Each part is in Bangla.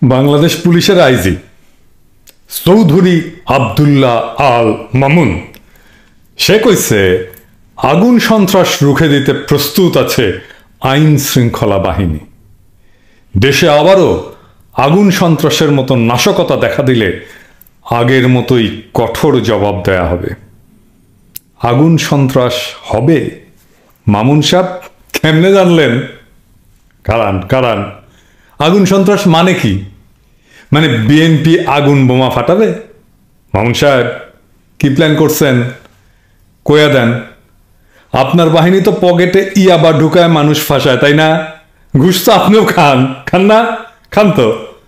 বাংলাদেশ পুলিশের আইজি চৌধুরী আব্দুল্লাহ আল মামুন সে কইছে আগুন সন্ত্রাস রুখে দিতে প্রস্তুত আছে আইন শৃঙ্খলা বাহিনী। দেশে আবারও আগুন সন্ত্রাসের মতো নাশকতা দেখা দিলে আগের মতোই কঠোর জবাব দেয়া হবে। আগুন সন্ত্রাস হবে? মামুন সাহেব কেমনে জানলেন? কারণ আগুন সন্ত্রাস মানে কি? মানে বিএনপি আগুন বোমা ফাটাবে? মামুন সাহেব কি প্ল্যান করছেন কইয়া দেন। আপনার বাহিনী তো পকেটে ইয়াবা ঢুকায় মানুষ ফাঁসায়, তাই না? ঘুষ তো আপনিও খান না? খান তো।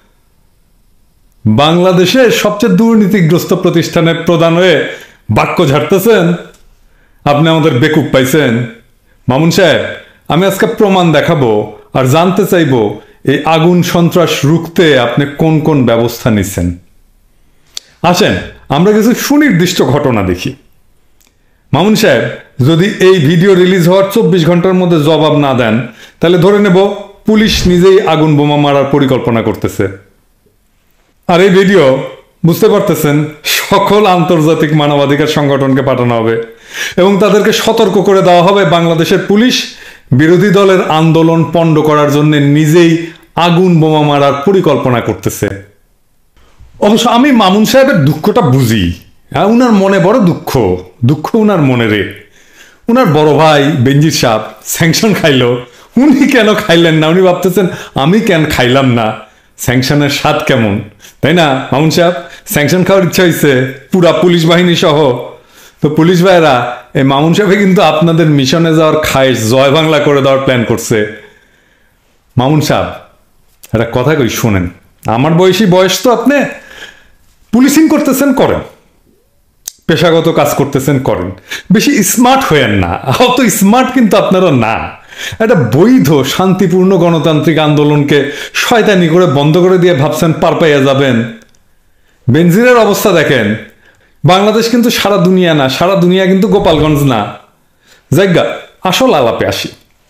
বাংলাদেশের সবচেয়ে দুর্নীতিগ্রস্ত প্রতিষ্ঠানের প্রধান হয়ে বাক্য ঝাড়তেছেন। আপনি আমাদের বেকুব পাইছেন। মামুন সাহেব আমি আজকে প্রমাণ দেখাবো আর জানতে চাইবো এই আগুন সন্ত্রাস রুখতে আপনি কোন কোন ব্যবস্থা নিচ্ছেন। আসেন আমরা কিছু সুনির্দিষ্ট ঘটনা দেখি। মামুন সাহেব যদি এই ভিডিও রিলিজ হওয়ার 24 ঘন্টার মধ্যে জবাব না দেন তাহলে ধরে নেব পুলিশ নিজেই আগুন বোমা মারার পরিকল্পনা করতেছে। আর এই ভিডিও বুঝতে পারতেছেন সকল আন্তর্জাতিক মানবাধিকার সংগঠনকে পাঠানো হবে এবং তাদেরকে সতর্ক করে দেওয়া হবে বাংলাদেশের পুলিশ বিরোধী দলের আন্দোলন পণ্ড করার জন্য নিজেই আগুন বোমা মারার পরিকল্পনা করতেছে। অবশ্য আমি মামুন সাহেবের দুঃখটা বুঝি। হ্যাঁ, উনার মনে বড় দুঃখ উনার মনে রে। উনার বড় ভাই বেনজির সাহেব স্যাংশন খাইলো, উনি কেন খাইলেন না? উনি ভাবতেছেন আমি কেন খাইলাম না, স্যাংশনের স্বাদ কেমন, তাই না? মামুন সাহেব স্যাংশন খাওয়ার ইচ্ছা হয়েছে পুরা পুলিশ বাহিনী সহ। তো পুলিশ ভাইরা এই মামুন সাহেব কিন্তু আপনাদের মিশনে যাওয়ার খায়েশ জয় বাংলা করে দেওয়ার প্ল্যান করছে। মামুন সাহেব একটা কথা কই শোনেন, আমার বয়স তো আপনি পুলিশিং করতেছেন করেন, পেশাগত কাজ করতেছেন করেন, বেশি স্মার্ট হয়েন না। অত স্মার্ট কিন্তু আপনারা না। একটা বৈধ শান্তিপূর্ণ গণতান্ত্রিক আন্দোলনকে শয়তানি করে বন্ধ করে দিয়ে ভাবছেন পার পাইয়া যাবেন। বেনজিরের অবস্থা দেখেন। বাংলাদেশ কিন্তু সারা দুনিয়া না, সারা দুনিয়া কিন্তু গোপালগঞ্জ না। জায়গা আসল আলাপে আসি।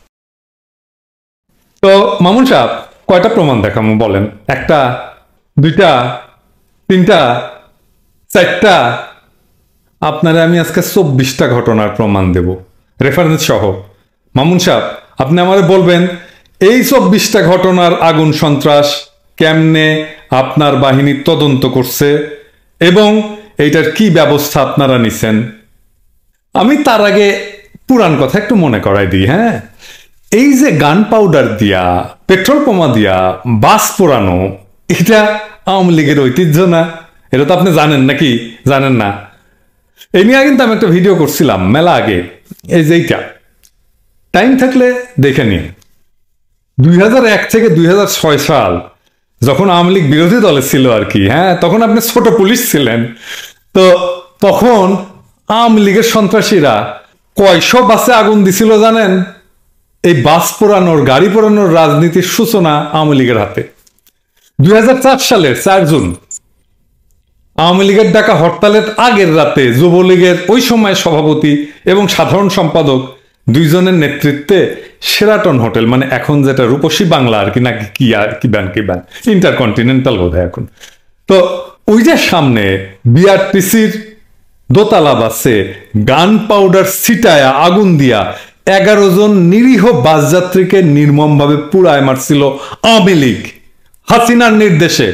তো মামুন সাহেব কয়টা প্রমাণ দেখাবো বলেন? একটা, দুইটা, তিনটা, চারটা? আপনারা আমি আজকে 24টা ঘটনার প্রমাণ দেব রেফারেন্স সহ। মামুন সাহেব আপনি আমাদের বলবেন এই 24টা ঘটনার আগুন সন্ত্রাস কেমনে আপনার বাহিনী তদন্ত করছে এবং এইটার কি ব্যবস্থা আপনারা নিছেন। আমি তার আগে পুরান কথা একটু মনে করাই দিই। হ্যাঁ, এই যে গান পাউডার দিয়া পেট্রোল বোমা দিয়া বাস পোড়ানো, এটা আওয়ামী লীগের ঐতিহ্য না? এটা তো আপনি জানেন নাকি? জানেন না? এই নিয়ে কিন্তু আমি একটা ভিডিও করছিলাম মেলা আগে। এই যে এইটা টাইম থাকলে দেখে নিন। 2001 থেকে 2006 সাল যখন আওয়ামী লীগ বিরোধী দলে ছিল আর কি। হ্যাঁ, তখন আপনি ছোট পুলিশ ছিলেন। তো তখন আওয়ামী লীগের সন্ত্রাসীরা কয়শো বাসে আগুন দিছিল জানেন? এই বাস পোড়ানোর গাড়ি পোড়ানোর রাজনীতির সূচনা আওয়ামী লীগের হাতে। 2004 সালের 4 জুন আওয়ামী লীগের ডাকা হরতালের আগের রাতে যুবলীগের ওই সময় সভাপতি এবং সাধারণ সম্পাদক দুইজনের নেতৃত্বে শেরাটন হোটেল, মানে এখন যেটা রূপসী বাংলা আর কি, নাকি কি আর কি ব্যান ইন্টারকন্টিনেন্টাল বোধ হয় এখন। তো ওই যে সামনে বিআরটিসির দোতলা বাসে গান পাউডার ছিটায়া আগুন দিয়া 11 জন নিরীহ বাস যাত্রীকে নির্মমভাবে পুড়ায় মারছিল আওয়ামী লীগ হাসিনার নির্দেশে।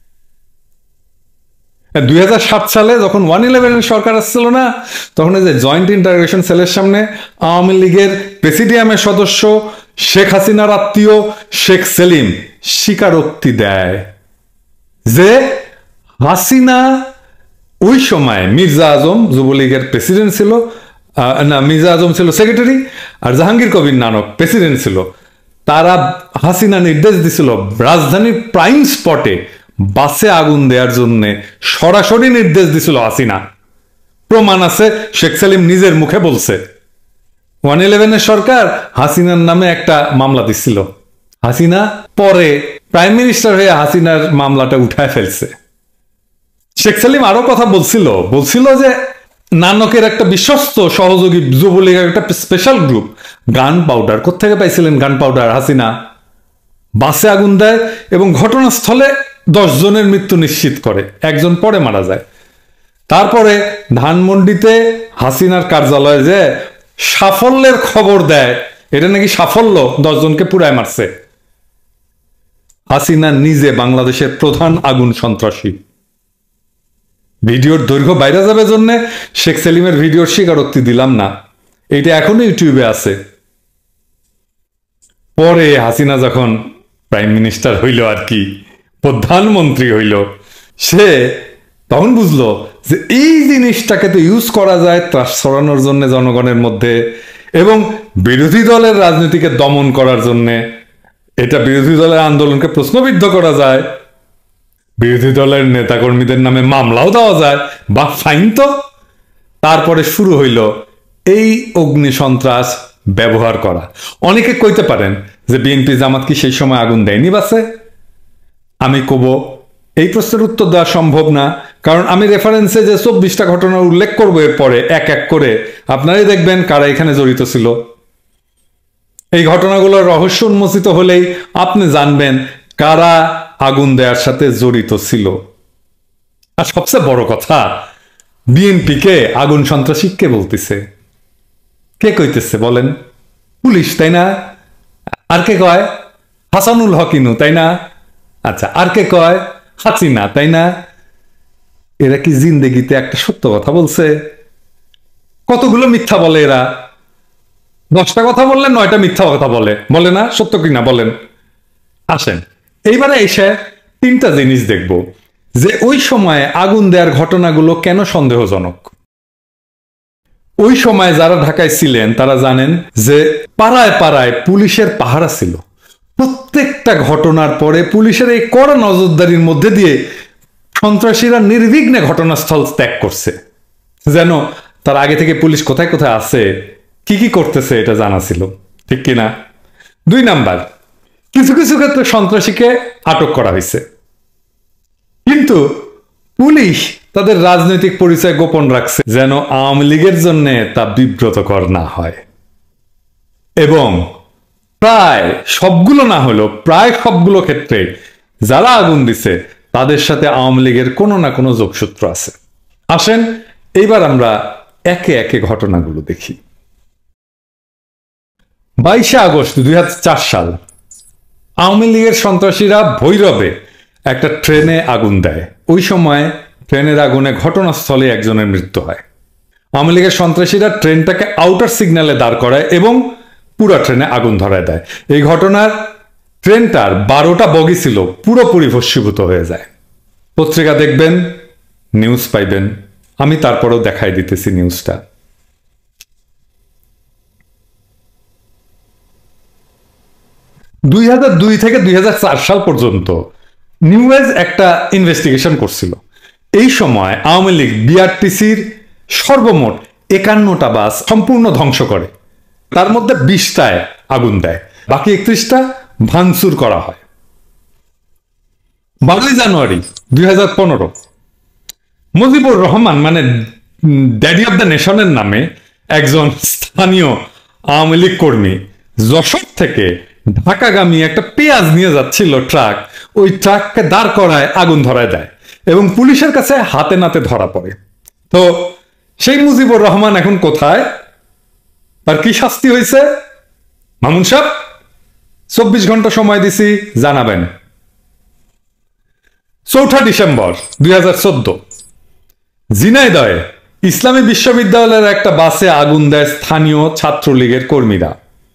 2007 সালে যখন 111 সরকার আসছিল না, তখন এই যে জয়েন্ট ইন্টারগ্রেশন সেলের সামনে আওয়ামী লীগের প্রেসিডিয়ামের সদস্য শেখ হাসিনার আত্মীয় শেখ সেলিম স্বীকারোক্তি দেয় যে হাসিনা ওই সময় মির্জা আজম যুবলীগের প্রেসিডেন্ট ছিল, না মির্জা আজম ছিল সেক্রেটারি আর জাহাঙ্গীর কবির নানক প্রেসিডেন্ট ছিল। তারা হাসিনা নির্দেশ দিছিল রাজধানীর প্রাইম স্পটে বাসে আগুন দেওয়ার জন্য, সরাসরি নির্দেশ দিছিল হাসিনা। প্রমাণ আছে, শেখ সেলিম নিজের মুখে বলছে। 111 সরকার হাসিনার নামে একটা মামলা দিছিল। হাসিনা পরে প্রাইম মিনিস্টার হয়ে হাসিনার মামলাটা উঠায় ফেলছে। শেখ সেলিম আরো কথা বলছিল যে নানকের একটা বিশ্বস্ত সহযোগী যুবলীগের একটা স্পেশাল গ্রুপ গান পাউডার কোত্থেকে পাইছিলেন? গান পাউডার হাসিনা বাসে আগুন দেয় এবং ঘটনাস্থলে 10 জনের মৃত্যু নিশ্চিত করে, একজন পরে মারা যায়। তারপরে ধানমন্ডিতে হাসিনার কার্যালয়ে যে সাফল্যের খবর দেয়, এটা নাকি সাফল্য, 10 জনকে পুরায় মারছে। হাসিনা নিজে বাংলাদেশের প্রধান আগুন সন্ত্রাসী। ভিডিওর দৈর্ঘ্য বাইরে যাবে জন্য শেখ সেলিমের ভিডিওর স্বীকারোক্তি দিলাম না, এইটা এখনো ইউটিউবে আছে। পরে হাসিনা যখন প্রাইম মিনিস্টার হইল, আর কি প্রধানমন্ত্রী হইল, সে তখন বুঝলো যে এই জিনিসটাকে তো ইউজ করা যায় ত্রাস ছড়ানোর জন্য জনগণের মধ্যে, এবং বিরোধী দলের রাজনীতিকে দমন করার জন্য। এটা বিরোধী দলের আন্দোলনকে প্রশ্নবিদ্ধ করা যায়, বিরোধী দলের নেতাকর্মীদের নামে মামলাও দেওয়া যায়, বা ফাইন তো। তারপরে শুরু হইল এই অগ্নি সন্ত্রাস ব্যবহার করা। অনেকে কইতে পারেন যে বিএনপি জামাত কি সেই সময় আগুন দেয়নি বাসে? আমি কব এই প্রশ্নের উত্তর দেওয়া সম্ভব না, কারণ আমি রেফারেন্সে যে 24টা ঘটনা উল্লেখ করবো এরপরে এক এক করে, আপনারাই দেখবেন কারা এখানে জড়িত ছিল। এই ঘটনাগুলোর রহস্য উন্মোচিত হলেই আপনি জানবেন কারা আগুন দেওয়ার সাথে জড়িত ছিল। আর সবচেয়ে বড় কথা, বিএনপিকে আগুন সন্ত্রাসী কে বলতেছে? কে কইতেছে বলেন? পুলিশ, তাই না? আর কে কয়? হাসানুল হকিনু, তাই না? আচ্ছা, আর কে কয়? হাসিনা, তাই না? এরা কি জিন্দেগিতে একটা সত্য কথা বলছে? কতগুলো মিথ্যা বলে এরা? 10টা কথা বললে 9টা মিথ্যা কথা বলে, বলে না? সত্য কিনা বলেন? আসেন এইবারে এসে 3টা জিনিস দেখব যে ওই সময়ে আগুন দেওয়ার ঘটনাগুলো কেন সন্দেহজনক। ওই সময় যারা ঢাকায় ছিলেন তারা জানেন যে পাড়ায় পাড়ায় পুলিশের পাহারা ছিল। প্রত্যেকটা ঘটনার পরে পুলিশের এই কড়া নজরদারির মধ্যে দিয়ে সন্ত্রাসীরা নির্বিঘ্নে ঘটনাস্থল ত্যাগ করছে, যেন তার আগে থেকে পুলিশ কোথায় কোথায় আছে, কি কি করতেছে এটা জানা ছিল, ঠিক কিনা? 2 নাম্বার, কিছু কিছু ক্ষেত্রে সন্ত্রাসীকে আটক করা হয়েছে, কিন্তু পুলিশ তাদের রাজনৈতিক পরিচয় গোপন রাখছে যেন আওয়ামী লীগের জন্য তা বিব্রতকর না হয়। এবং প্রায় সবগুলো না হলেও প্রায় সবগুলো ক্ষেত্রে যারা আগুন দিছে তাদের সাথে আওয়ামী লীগের কোনো না কোনো যোগসূত্র আছে। আসেন এইবার আমরা একে একে ঘটনাগুলো দেখি। 22শে আগস্ট 2004 সাল আওয়ামী লীগের সন্ত্রাসীরা ভৈরবে একটা ট্রেনে আগুন দেয়। ওই সময় ট্রেনের আগুনে ঘটনাস্থলে একজনের মৃত্যু হয়। আওয়ামী লীগের সন্ত্রাসীরা ট্রেনটাকে আউটার সিগন্যালে দাঁড় করায় এবং পুরো ট্রেনে আগুন ধরায় দেয়। এই ঘটনার ট্রেনটার 12টা বগি ছিল পুরোপুরি ভস্মীভূত হয়ে যায়। পত্রিকা দেখবেন, নিউজ পাইবেন, আমি তারপরেও দেখাই দিতেছি নিউজটা। 2002 থেকে 2004 সাল পর্যন্ত নিউজ একটা ইনভেস্টিগেশন করছিল। এই সময় আওয়ামী লীগ বিআরটিসির সর্বমোট 51টা বাস সম্পূর্ণ ধ্বংস করে, তার মধ্যে 20টায় আগুন দেয়, বাকি 31টা ভাঙচুর করা হয়। 12 জানুয়ারি 2015 মুজিবুর রহমান মানে ড্যাডি অব দ্য নেশনের নামে একজন স্থানীয় আওয়ামী লীগ কর্মী যশোর থেকে ঢাকাগামী একটা পেঁয়াজ নিয়ে যাচ্ছিল ট্রাক, ওই ট্রাককে দাঁড় করায় আগুন ধরায় দেয় এবং পুলিশের কাছে হাতে নাতে ধরা পড়ে। তো সেই মুজিবুর রহমান এখন কোথায়? তার কি শাস্তি হয়েছে? মামুন সাহেব 24 ঘন্টা সময় দিছি, জানাবেন। 4 ডিসেম্বর 2014 ঝিনাইদহে ইসলামী বিশ্ববিদ্যালয়ের একটা বাসে আগুন দেয় স্থানীয় ছাত্রলীগের কর্মীরা।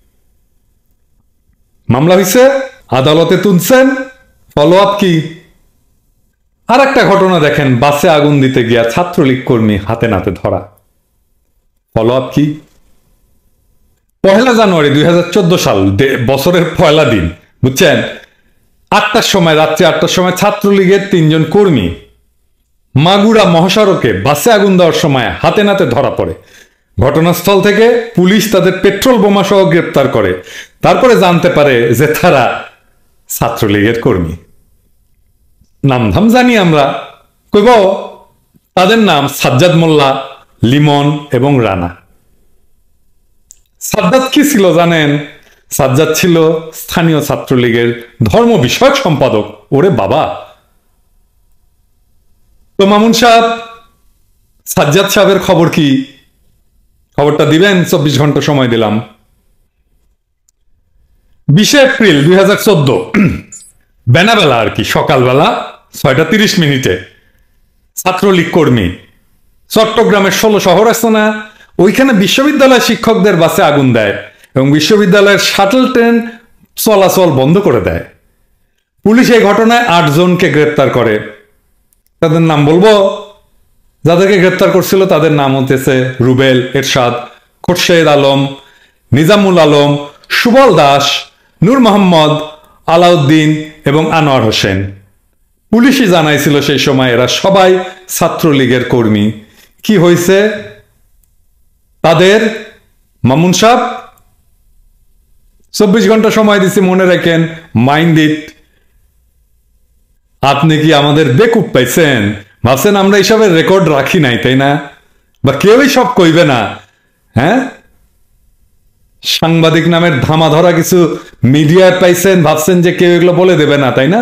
মামলা হয়েছে, আদালতে তুলছেন, ফলো আপ কি? আর একটা ঘটনা দেখেন, বাসে আগুন দিতে গিয়া ছাত্রলীগ কর্মী হাতে নাতে ধরা, ফলো আপ কি? 1 জানুয়ারি 2014 সাল বছরের পয়লা দিন, বুঝছেন, 8টার সময়, রাত্রি 8টার সময় ছাত্রলীগের 3 জন কর্মী মাগুরা মহাসড়কে বাসে আগুন দেওয়ার সময় হাতে নাতে ধরা পড়ে। ঘটনাস্থল থেকে পুলিশ তাদের পেট্রোল বোমা সহ গ্রেপ্তার করে। তারপরে জানতে পারে যে তারা ছাত্রলীগের কর্মী। নামধাম জানি আমরা, কইব তাদের নাম সাজ্জাদ মোল্লা, লিমন এবং রানা। সাজ্জাদ কি ছিল জানেন? সাজ্জাদ ছিল স্থানীয় ছাত্রলীগের ধর্ম বিষয়ক সম্পাদক। ওরে বাবা, তো মামুন সাহেব, সাজ্জাদ সাহেবের খবর কি? খবরটা দিবেন, 24 ঘন্টা সময় দিলাম। 20 এপ্রিল 2014, বেনাবেলা আর কি, সকালবেলা 6:30 ছাত্রলীগ কর্মী চট্টগ্রামের 16 শহর আছে না, ওইখানে বিশ্ববিদ্যালয় শিক্ষকদের বাসে আগুন দেয় এবং বিশ্ববিদ্যালয়ের শাটল ট্রেন চলাচল বন্ধ করে দেয়। পুলিশ এই ঘটনায় 8 জনকে গ্রেপ্তার করে। তাদের নাম বলবো? যাদেরকে গ্রেপ্তার করছিল তাদের নাম হতেছে রুবেল, এরশাদ, খোরশেদ আলম, নিজামুল আলম, সুবল দাস, নূর মোহাম্মদ, আলাউদ্দিন এবং আনোয়ার হোসেন। পুলিশই জানাইছিল সেই সময় এরা সবাই ছাত্রলীগের কর্মী। কি হয়েছে তাদের? মামুন সাহেব, 24 ঘন্টা সময় দিছি, মনে রাখেন, মাইন্ড ইট। আপনি কি আমাদের বেকুব পাইছেন? ভাবছেন আমরা এইসবের রেকর্ড রাখি নাই, তাই না? বা কেউই সব কইবে না? হ্যাঁ, সাংবাদিক নামের ধামা ধরা কিছু মিডিয়ায় পাইছেন, ভাবছেন যে কেউ এগুলো বলে দেবে না, তাই না?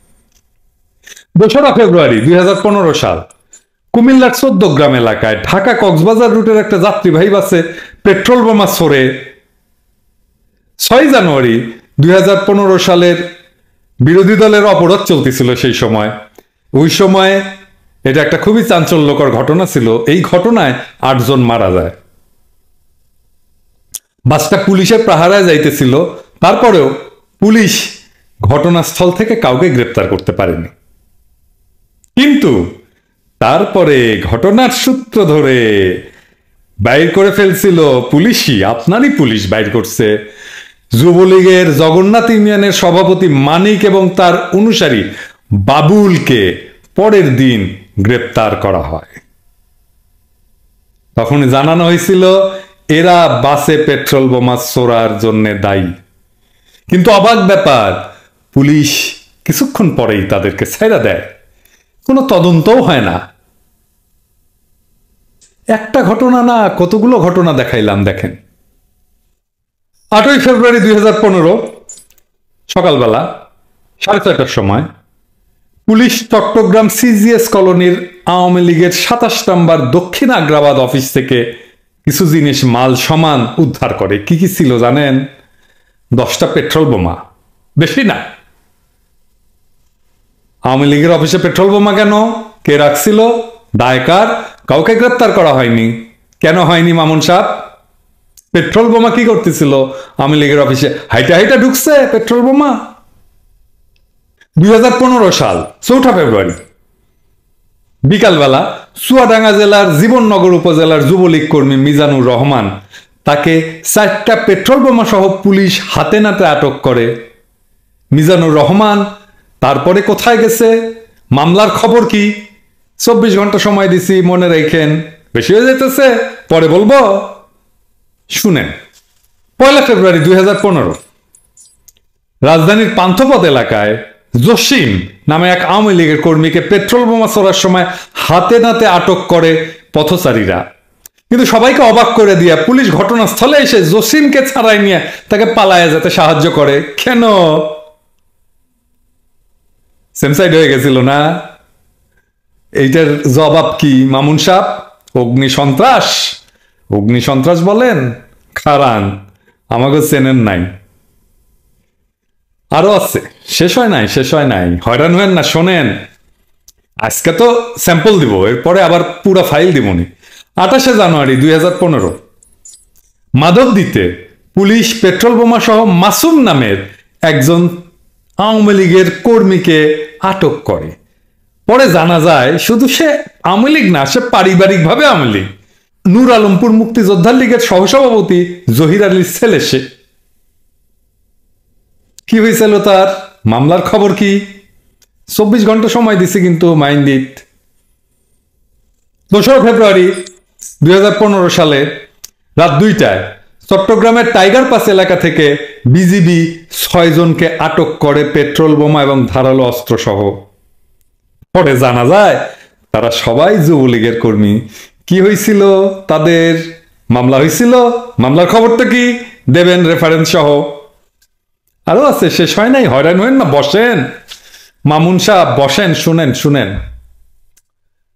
2 ফেব্রুয়ারি 2015 সাল, কুমিল্লার 14 গ্রাম এলাকায় ঢাকা কক্সবাজার রুটের একটা যাত্রীবাহী বাসে পেট্রোল বোমা ছোড়ে। 6 জানুয়ারি 2015 সালের বিরোধী দলের অপরাধ চলতেছিল সেই সময়। ওই সময় এটা একটা খুবই চাঞ্চল্যকর ঘটনা ছিল। এই ঘটনায় 8 জন মারা যায়। বাসটা পুলিশের পাহারায় যাইতেছিল, তারপরেও পুলিশ ঘটনাস্থল থেকে কাউকে গ্রেপ্তার করতে পারেনি। কিন্তু তারপরে ঘটনার সূত্র ধরে বাইর করে ফেলছিল পুলিশই, আপনারই পুলিশ বাইর করছে, যুবলীগের জগন্নাথ ইউনিয়নের সভাপতি মানিক এবং তার অনুসারী বাবুলকে পরের দিন গ্রেপ্তার করা হয়। তখন জানানো হয়েছিল এরা বাসে পেট্রোল বোমা ছোড়ার জন্য দায়ী। কিন্তু অবাক ব্যাপার, পুলিশ কিছুক্ষণ পরেই তাদেরকে ছেড়ে দেয়, কোনো তদন্তও হয় না। একটা ঘটনা না, কতগুলো ঘটনা দেখাইলাম, দেখেন। 8 ফেব্রুয়ারি 2015 সকালবেলা 6:30টার সময় পুলিশ চট্টগ্রাম সিজিএস কলোনির আওয়ামী লীগের 27 নম্বর দক্ষিণ আগ্রাবাদ অফিস থেকে কিছু জিনিস মাল সামান উদ্ধার করে। কি কি ছিল জানেন? 10টা পেট্রোল বোমা, বেশি না। আওয়ামী লীগের অফিসে পেট্রোল বোমা কেন? কে রাখছিল? দায়কার? কাউকে গ্রেপ্তার করা হয়নি। কেন হয়নি মামুন সাহেব? পেট্রোল বোমা কি করতেছিল আওয়ামী লীগের অফিসে? হাইটা হাইটা ঢুকছে পেট্রোল বোমা। 2015 সাল 4 ফেব্রুয়ারি বিকালবেলা চুয়াডাঙ্গা জেলার জীবননগর উপজেলার যুবলীগ কর্মী মিজানুর রহমান, তাকে 4টা পেট্রোল বোমা সহ পুলিশ হাতে নাতে আটক করে। মিজানুর রহমান তারপরে কোথায় গেছে? মামলার খবর কি? 24 ঘন্টা সময় দিছি, মনে রাখেন, বেশি হয়ে যেতেছে, পরে বলবো, শুনেন। 1 ফেব্রুয়ারি 2015 রাজধানীর পান্থপথ এলাকায় জসিম নামে এক আওয়ামী লীগের কর্মীকে পেট্রোল বোমা ছোড়ার সময় হাতে নাতে আটক করে পথচারীরা। কিন্তু সবাইকে অবাক করে দিয়ে পুলিশ ঘটনাস্থলে এসে জসিমকে ছাড়াই নিয়ে তাকে পালায় যেতে সাহায্য করে। কেন? সেমসাইড হয়ে গেছিল না? এইটার জবাব কি মামুন সাহেব? অগ্নি সন্ত্রাস। অগ্নি সন্ত্রাস বলেন? খারান, আমাকে চেনেন নাই। আরো আছে, শেষ হয় নাই, শেষ হয় নাই, হয়রান হয়েন না। শোনেন, আজকে তো স্যাম্পল দিব, এরপরে আবার পুরো ফাইল দিবনি। 28 জানুয়ারি 2015 মাদক দিতে পুলিশ পেট্রোল বোমা সহ মাসুম নামের একজন আওয়ামী লীগের কর্মীকে আটক করে। পরে জানা যায় শুধু সে আওয়ামী লীগ না, সে পারিবারিকভাবে আওয়ামী লীগ। নূর আলমপুর মুক্তিযোদ্ধা লীগের সহসভাপতি জহির আলীর ছেলে সে। কি হয়েছিল তার? মামলার খবর কি? 24 ঘন্টা সময় দিছে, কিন্তু মাইন্ড ইট। 2 ফেব্রুয়ারি 2015 সালে রাত 2টায় চট্টগ্রামের টাইগার পাস এলাকা থেকে বিজিবি 6 জনকে আটক করে পেট্রোল বোমা এবং ধারালো অস্ত্র সহ। পরে জানা যায় তারা সবাই যুবলীগের কর্মী। কি হয়েছিল তাদের? মামলা হয়েছিল। মামলার খবরটা কি দেবেন রেফারেন্স সহ। আরো আছে, শেষ হয় নাই, হয়রান হয়েন না, বসেন মামুন সাহেব, বসেন, শুনেন শুনেন।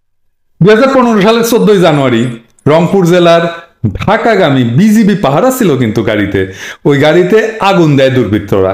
2015 সালের 14 জানুয়ারি রংপুর জেলার ঢাকাগামী বিজিবি পাহারা ছিল কিন্তু গাড়িতে, ওই গাড়িতে আগুন দেয় দুর্বৃত্তরা।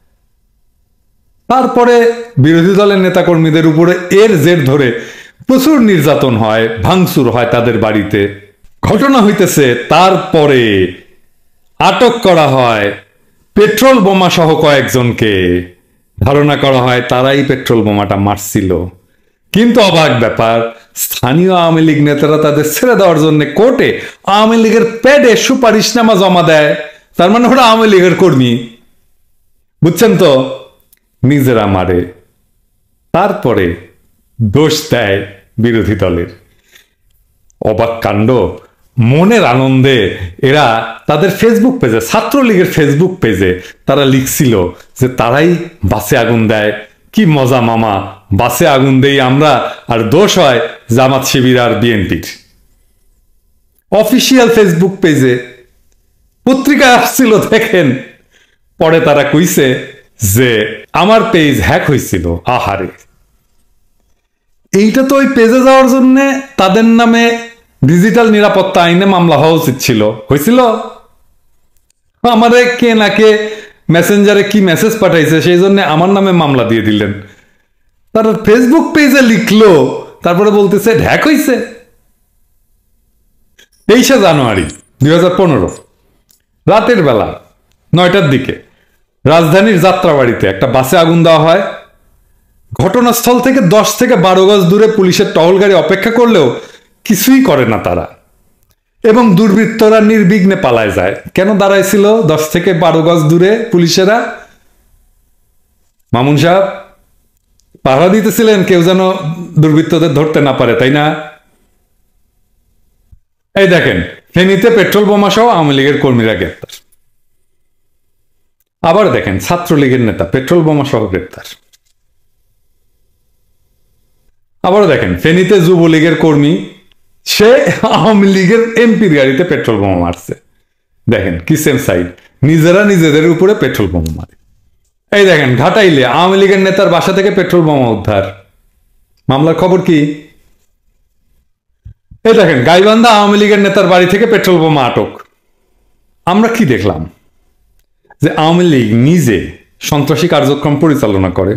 তারপরে বিরোধী দলের নেতাকর্মীদের উপরে এর জের ধরে প্রচুর নির্যাতন হয়, ভাঙচুর হয় তাদের বাড়িতে। ঘটনা হইতেছে তারপরে আটক করা হয় পেট্রোল বোমা সহ কয়েকজনকে। ধারণা করা হয় তারাই পেট্রোল বোমাটা মারছিল। কিন্তু অবাক ব্যাপার, স্থানীয় আওয়ামী লীগ নেতারা তাদের ছেড়ে দেওয়ার জন্য কোর্টে আওয়ামী লীগের প্যাডে সুপারিশনামা জমা দেয়। তার মানে ওরা আওয়ামী লীগের কর্মী, বুঝছেন তো? নিজেরা মারে, তারপরে দোষ দেয় বিরোধী দলের। অবাক কাণ্ড। মনের আনন্দে এরা তাদের ফেসবুক পেজে, ছাত্রলীগের ফেসবুক পেজে তারা লিখছিল যে তারাই বাসে আগুন দেয়, কি মজা মামা, বাসে আগুন দেই আমরা, আর দোষ হয় জামাত শিবির আর বিএনপির। অফিসিয়াল ফেসবুক পেজে, পত্রিকায় আসছিল দেখেন। পরে তারা কইছে যে আমার পেজ হ্যাক হয়েছিল। আহারে, এইটা তো ওই পেজে যাওয়ার জন্য তাদের নামে ডিজিটাল নিরাপত্তা আইনে মামলা হওয়া উচিত ছিল। হয়েছিল? আমারে কে না কে মেসেঞ্জারে কি মেসেজ পাঠাইছে সেই জন্য আমার নামে মামলা দিয়ে দিলেন। তার ফেসবুক পেজে লিখলো, তারপরে বলতেছে হ্যাক হয়েছে। 23 জানুয়ারি 2015 রাতের বেলা 9টার দিকে রাজধানীর যাত্রাবাড়িতে একটা বাসে আগুন দেওয়া হয়। ঘটনাস্থল থেকে 10 থেকে 12 গজ দূরে পুলিশের টহল গাড়ি অপেক্ষা করলেও কিছুই করে না তারা, এবং দুর্বৃত্তরা নির্বিঘ্নে পালায় যায়। কেন দাঁড়াইছিল 10 থেকে 12 গজ দূরে পুলিশেরা? মামুন সাহেব পাহারা দিতেছিলেন কেউ যেন দুর্বৃত্তদের ধরতে না পারে, তাই না? এই দেখেন, ফেনীতে পেট্রোল বোমা সহ আওয়ামী লীগের কর্মীরা গ্রেপ্তার। আবার দেখেন, ছাত্রলীগের নেতা পেট্রোল বোমা সহ গ্রেপ্তার। আবারও দেখেন, ফেনীতে যুবলীগের কর্মী, সে আওয়ামী লীগের এমপির গাড়িতে পেট্রোল বোমা মারছে। দেখেন কি সেম সাইড, নিজেরা নিজেদের উপরে পেট্রোল বোমা মারে। এই দেখেন, ঘাটাইলে আওয়ামী লীগের নেতার বাসা থেকে পেট্রোল বোমা উদ্ধার। মামলার খবর কি? এই দেখেন, গাইবান্ধা আওয়ামী লীগের নেতার বাড়ি থেকে পেট্রোল বোমা আটক। আমরা কি দেখলাম? যে আওয়ামী লীগ নিজে সন্ত্রাসী কার্যক্রম পরিচালনা করে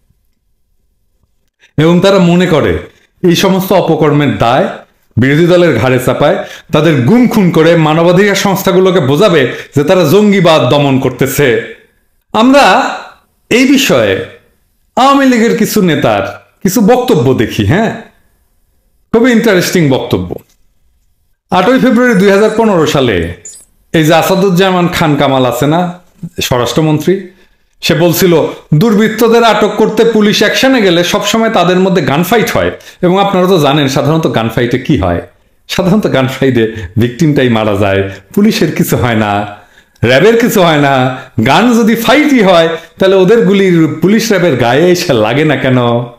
এবং তারা মনে করে এই সমস্ত অপকর্মের দায় বিরোধী দলের ঘাড়ে চাপায়, তাদের গুম খুন করে মানবাধিকার সংস্থাগুলোকে বোঝাবে যে তারা জঙ্গিবাদ দমন করতেছে। আমরা এই বিষয়ে আওয়ামী লীগের কিছু নেতার কিছু বক্তব্য দেখি। হ্যাঁ, খুবই ইন্টারেস্টিং বক্তব্য। 8ই ফেব্রুয়ারি 2015 সালে এই যে আসাদুজ্জামান খান কামাল আছে না, স্বরাষ্ট্রমন্ত্রী, সে বলছিল দুর্বৃত্তদের আটক করতে পুলিশ অ্যাকশনে গেলে সবসময় তাদের মধ্যে গানফাইট হয়। এবং আপনারা তো জানেন সাধারণত গানফাইটে কি হয়। সাধারণত গানফাইটে ভিকটিমটাই মারা যায়, পুলিশের কিছু হয় না, র্যাবের কিছু হয় না। গান যদি ফাইটই হয় তাহলে ওদের গুলির পুলিশ র্যাবের গায়ে এসে লাগে না কেন?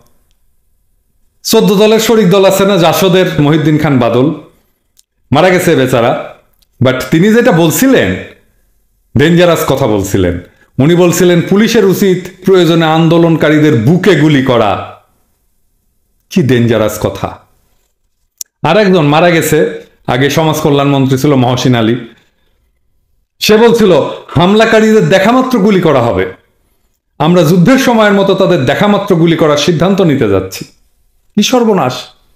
14 দলের শরিক দল আছে না, জাসদের মহিউদ্দিন খান বাদল, মারা গেছে বেচারা। বাট তিনি যেটা বলছিলেন, ডেঞ্জারাস কথা বলছিলেন। উনি বলছিলেন পুলিশের উচিত প্রয়োজনে আন্দোলনকারীদের বুকে গুলি করা। কি ডেঞ্জারাস কথা। আর একজন মারা গেছে, আগে সমাজ কল্যাণ মন্ত্রী ছিল মহসিন আলী, সে বলছিল হামলাকারীদের দেখামাত্র গুলি করা হবে। আমরা যুদ্ধের সময়ের মতো তাদের দেখামাত্র গুলি করার সিদ্ধান্ত নিতে যাচ্ছি। কি সর্বনাশ।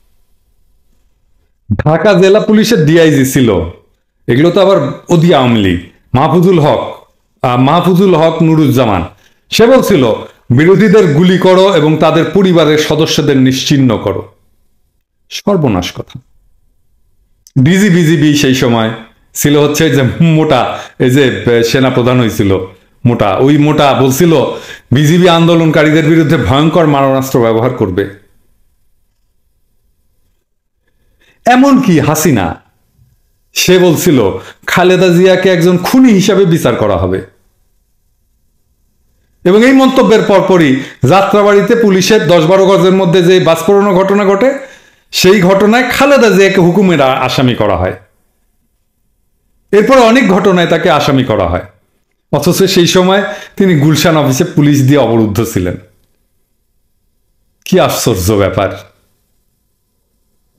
ঢাকা জেলা পুলিশের ডিআইজি ছিল, এগুলো তো আবার অধি আওয়ামী লীগ, মাহফুজুল হক নুরুজ্জামান, সে বলছিল বিরোধীদের গুলি করো এবং তাদের পরিবারের সদস্যদের নিশ্চিহ্ন করো। সর্বনাশ কথা। বিজিবি সেই সময় ছিল হচ্ছে যে মোটা, এই যে সেনা প্রধান হয়েছিল মোটা, ওই মোটা বলছিল বিজিবি আন্দোলনকারীদের বিরুদ্ধে ভয়ঙ্কর মারণাস্ত্র ব্যবহার করবে। এমনকি হাসিনা, সে বলছিল খালেদা জিয়াকে একজন খুনি হিসাবে বিচার করা হবে। এবং এই মন্তব্যের পরপরই যাত্রাবাড়িতে পুলিশের 10-12 গজের মধ্যে যে বাষ্পোড়ানো ঘটনা ঘটে, সেই ঘটনায় খালেদা জিয়াকে হুকুমের আসামি করা হয়। এরপরে অনেক ঘটনায় তাকে আসামি করা হয়, অথচ সেই সময় তিনি গুলশান অফিসে পুলিশ দিয়ে অবরুদ্ধ ছিলেন। কি আশ্চর্য ব্যাপার।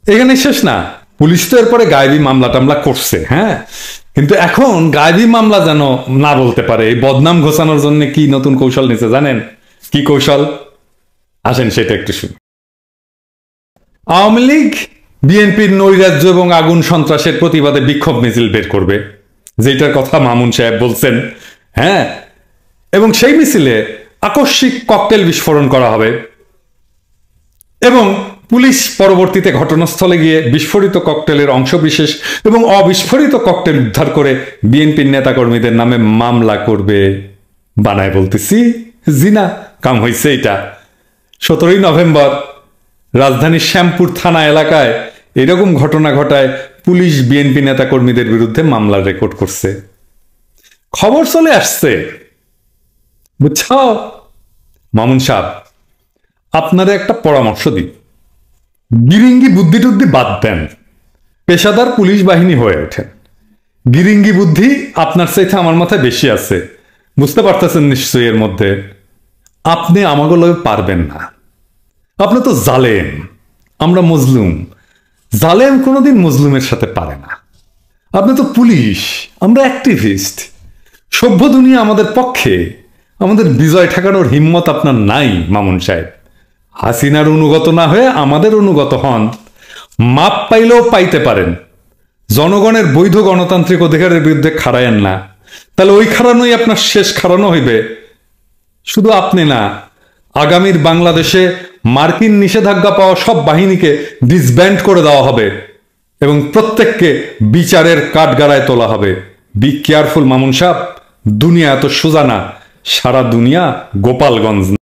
এখানে শেষ না, পুলিশ তো এরপরে গায়েবী মামলা টামলা করছে, হ্যাঁ, কিন্তু এখন গায়েবী মামলা যেন না বলতে পারে, এই বদনাম ঘোচানোর জন্য কি নতুন কৌশল নিছে জানেন? কি কৌশল? আসেন সেটা একটু শুনি। আওয়ামী লীগ বিএনপির নৈরাজ্য এবং আগুন সন্ত্রাসের প্রতিবাদে বিক্ষোভ মিছিল বের করবে, যেটার কথা মামুন সাহেব বলছেন, হ্যাঁ, এবং সেই মিছিলে আকস্মিক ককটেল বিস্ফোরণ করা হবে এবং পুলিশ পরবর্তীতে ঘটনাস্থলে গিয়ে বিস্ফোরিত ককটেলের অংশবিশেষ এবং অবিস্ফোরিত ককটেল উদ্ধার করে বিএনপির নেতাকর্মীদের নামে মামলা করবে। বানায় বলতেছি, জিনা কাম হয়েছে এটা। 17ই নভেম্বর রাজধানীর শ্যামপুর থানা এলাকায় এরকম ঘটনা ঘটায় পুলিশ বিএনপি নেতাকর্মীদের বিরুদ্ধে মামলার রেকর্ড করছে। খবর চলে আসছে, বুঝছ? মামুন সাহেব, আপনারা একটা পরামর্শ দিই, গিরিঙ্গি বুদ্ধি টুদ্ধি বাদ দেন, পেশাদার পুলিশ বাহিনী হয়ে ওঠেন। গিরিঙ্গি বুদ্ধি আপনার চাইতে আমার মাথায় বেশি আছে, বুঝতে পারতেছেন নিশ্চয়ই। এর মধ্যে আপনি আমাকে লগে পারবেন না, আপনি তো জালেম, আমরা মজলুম। জালেম কোনোদিন মজলুমের সাথে পারে না। আপনি তো পুলিশ, আমরা অ্যাক্টিভিস্ট। সভ্য দুনিয়া আমাদের পক্ষে, আমাদের বিজয় ঠেকানোর হিম্মত আপনার নাই মামুন সাহেব। হাসিনার অনুগত না হয়ে আমাদের অনুগত হন, মাপ পাইলেও পাইতে পারেন। জনগণের বৈধ গণতান্ত্রিক অধিকারের বিরুদ্ধে খাড়ায়েন না, তাহলে ওই খাড়ানোই আপনার শেষ খাড়ানো হইবে। শুধু আপনি না, আগামীর বাংলাদেশে মার্কিন নিষেধাজ্ঞা পাওয়া সব বাহিনীকে ডিসব্যান্ড করে দেওয়া হবে এবং প্রত্যেককে বিচারের কাঠগড়ায় তোলা হবে। বি কেয়ারফুল মামুন সাহেব, দুনিয়া এত সোজা না, সারা দুনিয়া গোপালগঞ্জ।